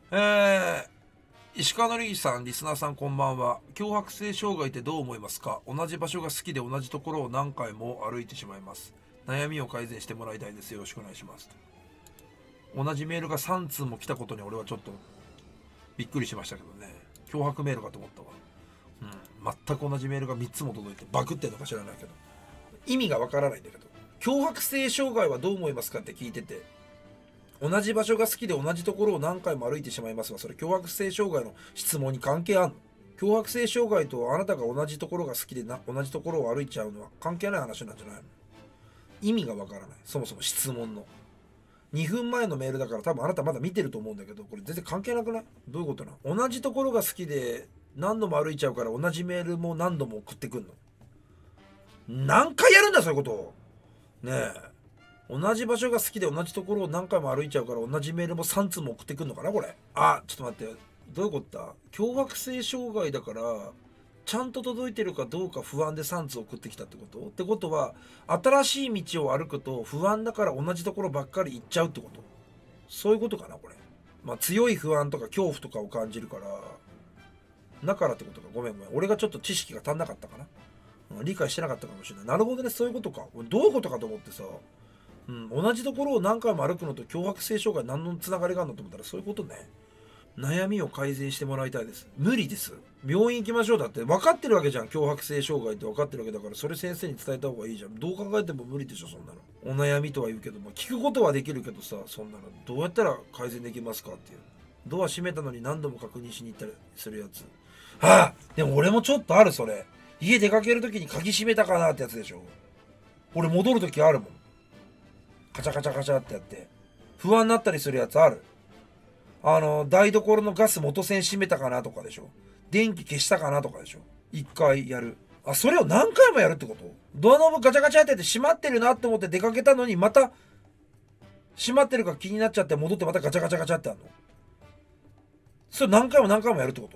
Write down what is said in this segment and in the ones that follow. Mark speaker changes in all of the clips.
Speaker 1: 石川のりさん、リスナーさんこんばんは。強迫性障害ってどう思いますか？同じ場所が好きで同じところを何回も歩いてしまいます。悩みを改善してもらいたいです。よろしくお願いします。同じメールが3通も来たことに俺はちょっとびっくりしましたけどね。脅迫メールかと思ったわ。全く同じメールが3つも届いてバクってんのか知らないけど。意味がわからないんだけど。強迫性障害はどう思いますかって聞いてて、同じ場所が好きで同じところを何回も歩いてしまいますが、それ強迫性障害の質問に関係あんの？強迫性障害とあなたが同じところが好きで同じところを歩いちゃうのは関係ない話なんじゃないの？意味がわからない。そもそも質問の。2分前のメールだから多分あなたまだ見てると思うんだけど、これ全然関係なくない？どういうことなの？同じところが好きで何度も歩いちゃうから同じメールも何度も送ってくんの？何回やるんだそういうことを。ねえ。同じ場所が好きで同じところを何回も歩いちゃうから同じメールも3通も送ってくんのかなこれ。あ、ちょっと待って。どういうことだ？強迫性障害だからちゃんと届いてるかどうか不安で3通送ってきたってこと？ってことは新しい道を歩くと不安だから同じところばっかり行っちゃうってこと？そういうことかなこれ。まあ強い不安とか恐怖とかを感じるからだからってことか。ごめんごめん。俺がちょっと知識が足んなかったかな。理解してなかったかもしれない。なるほどね。そういうことか。俺どういうことかと思ってさ、同じところを何回も歩くのと強迫性障害何のつながりがあるのと思ったらそういうことね。悩みを改善してもらいたいです。無理です。病院行きましょう。だって分かってるわけじゃん。強迫性障害って分かってるわけだから、それ先生に伝えた方がいいじゃん。どう考えても無理でしょそんなの。お悩みとは言うけども、聞くことはできるけどさ、そんなのどうやったら改善できますかっていう。ドア閉めたのに何度も確認しに行ったりするやつ。ああ、でも俺もちょっとあるそれ。家出かけるときに鍵閉めたかなってやつでしょ。俺戻るときあるもん。カチャカチャカチャってやって不安になったりするやつある。台所のガス元栓閉めたかなとかでしょ。電気消したかなとかでしょ。一回やる。あ、それを何回もやるってこと？ドアノブガチャガチャってやって閉まってるなって思って出かけたのにまた閉まってるか気になっちゃって戻ってまたガチャガチャガチャってあるの？それ何回も何回もやるってこと？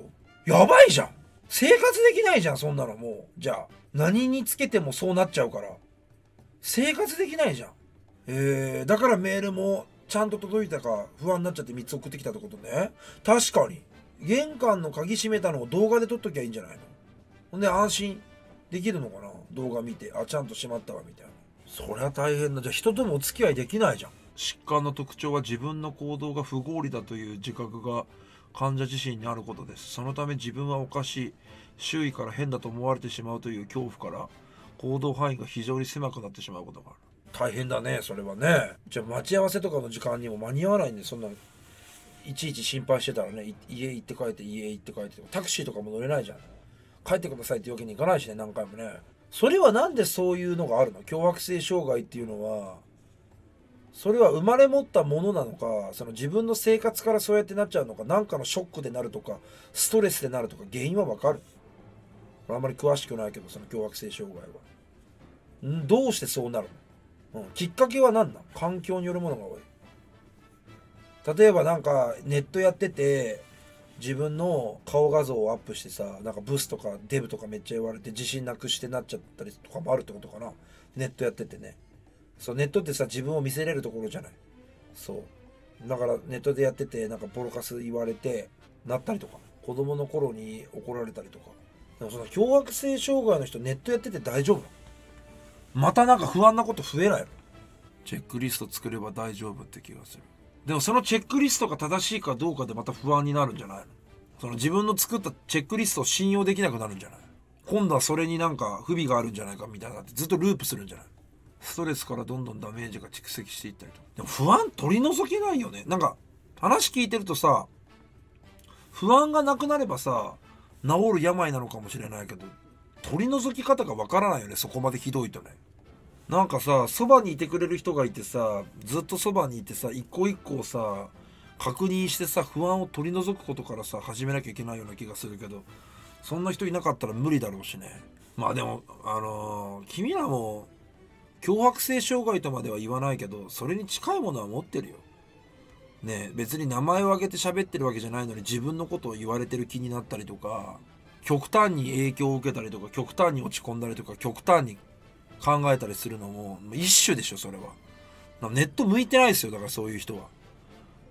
Speaker 1: やばいじゃん。生活できないじゃんそんなの。もうじゃあ何につけてもそうなっちゃうから生活できないじゃん。だからメールもちゃんと届いたか不安になっちゃって3つ送ってきたってことね。確かに。玄関の鍵閉めたのを動画で撮っときゃいいんじゃないの？ほんで安心できるのかな？動画見て、あ、ちゃんと閉まったわみたいな。そりゃ大変だ。じゃあ人ともお付き合いできないじゃん。疾患の特徴は自分の行動が不合理だという自覚が患者自身にあることです。そのため自分はおかしい、周囲から変だと思われてしまうという恐怖から行動範囲が非常に狭くなってしまうことがある。大変だねそれはね。じゃあ待ち合わせとかの時間にも間に合わないんで、そんないちいち心配してたらね、家行って帰って家行って帰ってタクシーとかも乗れないじゃん。帰ってくださいってわけにいかないしね、何回もね。それはなんでそういうのがあるの？強迫性障害っていうのはそれは生まれ持ったものなのか、その自分の生活からそうやってなっちゃうのか、何かのショックでなるとかストレスでなるとか原因はわかる？あんまり詳しくないけど、その強迫性障害はどうしてそうなるの？きっかけは何なの？環境によるものが多い。例えばなんかネットやってて自分の顔画像をアップしてさ、なんかブスとかデブとかめっちゃ言われて自信なくしてなっちゃったりとかもあるってことかな。ネットやっててね。そう、ネットってさ自分を見せれるところじゃない。そうだからネットでやっててなんかボロカス言われてなったりとか、子供の頃に怒られたりとか。でもその強迫性障害の人ネットやってて大丈夫なの？またなんか不安なこと増えないの？チェックリスト作れば大丈夫って気がする。でもそのチェックリストが正しいかどうかでまた不安になるんじゃないの？その自分の作ったチェックリストを信用できなくなるんじゃない？今度はそれになんか不備があるんじゃないかみたいなってずっとループするんじゃない？ストレスからどんどんダメージが蓄積していったりと。でも不安取り除けないよね。なんか話聞いてるとさ、不安がなくなればさ治る病なのかもしれないけど、取り除き方がわからないよね、そこまでひどいとね。なんかさ、そばにいてくれる人がいてさ、ずっとそばにいてさ、一個一個さ確認してさ、不安を取り除くことからさ始めなきゃいけないような気がするけど、そんな人いなかったら無理だろうしね。まあでも君らも強迫性障害とまでは言わないけど、それに近いものは持ってるよね。え、別に名前を挙げて喋ってるわけじゃないのに自分のことを言われてる気になったりとか、極端に影響を受けたりとか、極端に落ち込んだりとか、極端に考えたりするのも一種でしょそれは。ネット向いてないですよだからそういう人は。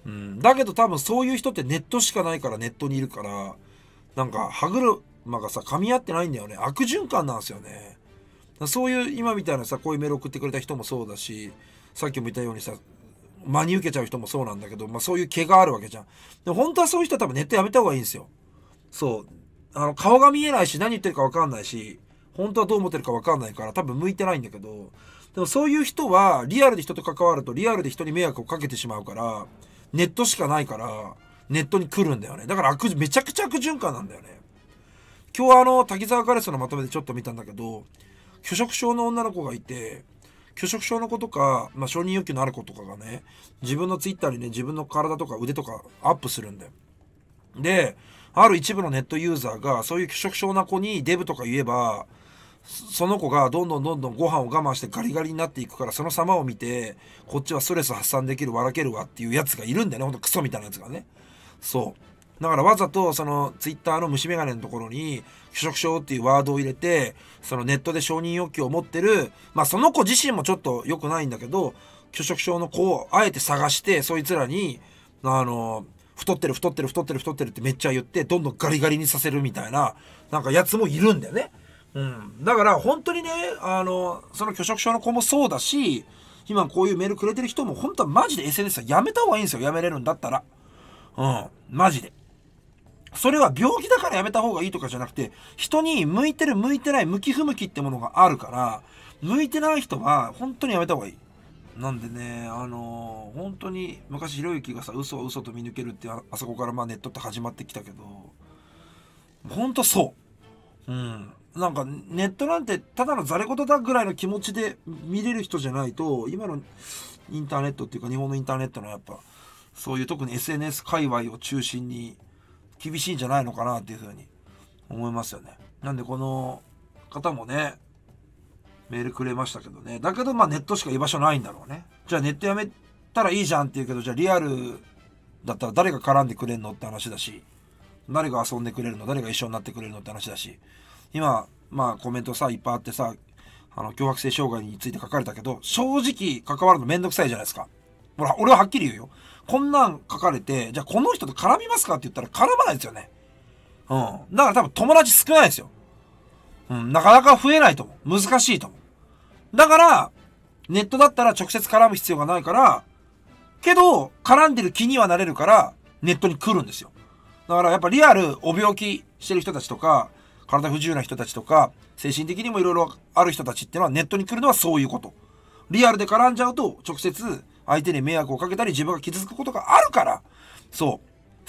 Speaker 1: うん。だけど多分そういう人ってネットしかないからネットにいるから、なんか歯車がさ、噛み合ってないんだよね。悪循環なんですよね。そういう今みたいなさ、こういうメール送ってくれた人もそうだし、さっきも言ったようにさ、真に受けちゃう人もそうなんだけど、まあそういう毛があるわけじゃん。で本当はそういう人は多分ネットやめた方がいいんですよ。そう。顔が見えないし、何言ってるか分かんないし、本当はどう思ってるか分かんないから、多分向いてないんだけど、でもそういう人は、リアルで人と関わると、リアルで人に迷惑をかけてしまうから、ネットしかないから、ネットに来るんだよね。だからめちゃくちゃ悪循環なんだよね。今日は滝沢カレスのまとめでちょっと見たんだけど、拒食症の女の子がいて、拒食症の子とか、まあ、承認欲求のある子とかがね、自分のツイッターにね、自分の体とか腕とかアップするんだよ。で、ある一部のネットユーザーが、そういう拒食症な子にデブとか言えば、その子がどんどんご飯を我慢してガリガリになっていくから、その様を見て、こっちはストレス発散できる、笑けるわっていうやつがいるんだよね。ほんとクソみたいなやつがね。そう。だからわざとそのツイッターの虫眼鏡のところに拒食症っていうワードを入れて、そのネットで承認欲求を持ってる、まあその子自身もちょっと良くないんだけど、拒食症の子をあえて探して、そいつらに、太ってるってめっちゃ言って、どんどんガリガリにさせるみたいな、なんかやつもいるんだよね。うん。だから本当にね、その拒食症の子もそうだし、今こういうメールくれてる人も本当はマジで SNS はやめた方がいいんですよ。やめれるんだったら。うん。マジで。それは病気だからやめた方がいいとかじゃなくて、人に向いてる向いてない向き不向きってものがあるから、向いてない人は本当にやめた方がいい。なんでね、本当に昔ひろゆきがさ、嘘は嘘と見抜けるってあそこからまあネットって始まってきたけど、本当そう。うん。なんかネットなんてただのザレ言だぐらいの気持ちで見れる人じゃないと、今のインターネットっていうか日本のインターネットのやっぱ、そういう特に SNS 界隈を中心に厳しいんじゃないのかなっていうふうに思いますよね。なんでこの方もね、メールくれましたけどね。だけどまあネットしか居場所ないんだろうね。じゃあネットやめたらいいじゃんって言うけど、じゃあリアルだったら誰が絡んでくれるのって話だし、誰が遊んでくれるの、誰が一緒になってくれるのって話だし、今まあコメントさいっぱいあってさ、強迫性障害について書かれたけど、正直関わるのめんどくさいじゃないですか。ほら、俺ははっきり言うよ。こんなん書かれて、じゃあこの人と絡みますかって言ったら絡まないですよね。うん。だから多分友達少ないですよ。うん。なかなか増えないと思う。難しいと思う。だから、ネットだったら直接絡む必要がないから、けど、絡んでる気にはなれるから、ネットに来るんですよ。だからやっぱリアル、お病気してる人たちとか、体不自由な人たちとか、精神的にもいろいろある人たちっていうのはネットに来るのはそういうこと。リアルで絡んじゃうと、直接相手に迷惑をかけたり自分が傷つくことがあるから、そう、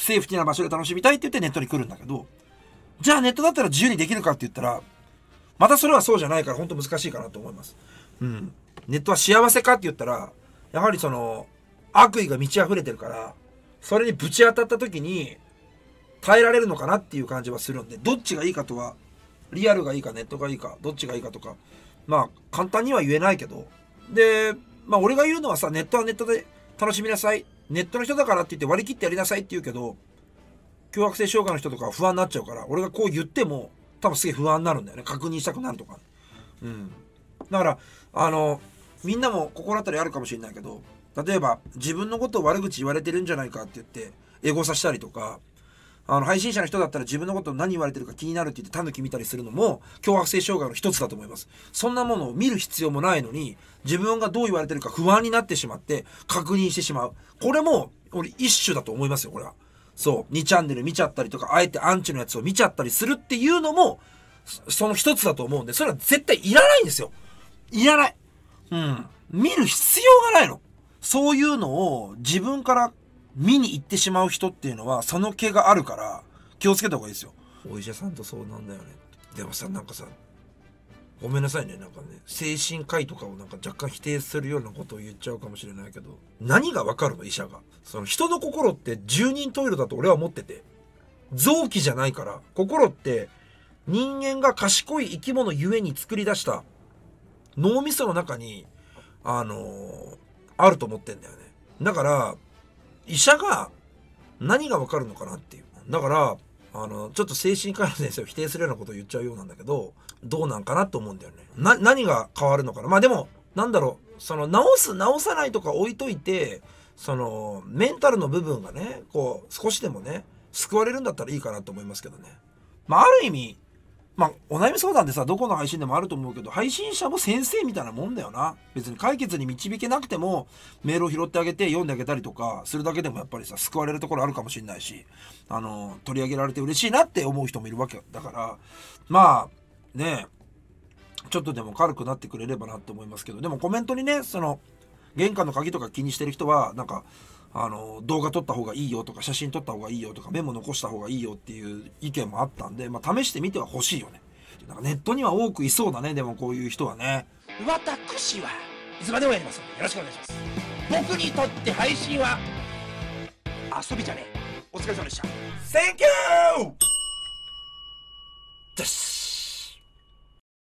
Speaker 1: セーフティーな場所で楽しみたいって言ってネットに来るんだけど、じゃあネットだったら自由にできるかって言ったら、またそれはそうじゃないから本当難しいかなと思います。うん。ネットは幸せかって言ったら、やはりその、悪意が満ち溢れてるから、それにぶち当たった時に、耐えられるのかなっていう感じはするんで、どっちがいいかとは、リアルがいいかネットがいいか、どっちがいいかとか、まあ簡単には言えないけど、で、まあ俺が言うのはさ、ネットはネットで楽しみなさい。ネットの人だからって言って割り切ってやりなさいって言うけど、強迫性障害の人とかは不安になっちゃうから、俺がこう言っても、多分すげえ不安になるんだよね。確認したくなるとか。うん。だから、みんなも心当たりあるかもしれないけど、例えば自分のことを悪口言われてるんじゃないかって言って、エゴさせたりとか、配信者の人だったら自分のことを何言われてるか気になるって言ってタヌキ見たりするのも、強迫性障害の一つだと思います。そんなものを見る必要もないのに、自分がどう言われてるか不安になってしまって、確認してしまう。これも、俺一種だと思いますよ、これは。そう。2チャンネル見ちゃったりとか、あえてアンチのやつを見ちゃったりするっていうのも、その一つだと思うんで、それは絶対いらないんですよ。いらない。うん。見る必要がないの。そういうのを自分から見に行ってしまう人っていうのは、その気があるから、気をつけた方がいいですよ。お医者さんとそうなんだよね。でもさ、なんかさ、ごめんなさいね、なんかね、精神科医とかをなんか若干否定するようなことを言っちゃうかもしれないけど、何がわかるの、医者が。その人の心って十人十色だと俺は思ってて、臓器じゃないから、心って人間が賢い生き物ゆえに作り出した脳みその中に、あると思ってんだよね。だから、医者が何がわかるのかなっていう。だから、ちょっと精神科医の先生を否定するようなことを言っちゃうようなんだけど、どうなんかなと思うんだよね。何が変わるのかな。まあでも、なんだろう、その治す治さないとか置いといて、 そのメンタルの部分がねこう少しでもね救われるんだったらいいかなと思いますけどね。まあある意味お悩み相談でさどこの配信でもあると思うけど、配信者も先生みたいなもんだよな。別に解決に導けなくてもメールを拾ってあげて読んであげたりとかするだけでもやっぱりさ救われるところあるかもしれないし、取り上げられて嬉しいなって思う人もいるわけだから、まあねちょっとでも軽くなってくれればなって思いますけど、でもコメントにねその玄関の鍵とか気にしてる人はなんか動画撮った方がいいよとか写真撮った方がいいよとかメモ残した方がいいよっていう意見もあったんで、試してみては欲しいよね。なんかネットには多くいそうだね。でもこういう人はね。
Speaker 2: 私はいつまでもやりますのでよろしくお願いします。僕にとって配信は遊びじゃねえ。お疲れ様でした。
Speaker 1: Thank you! です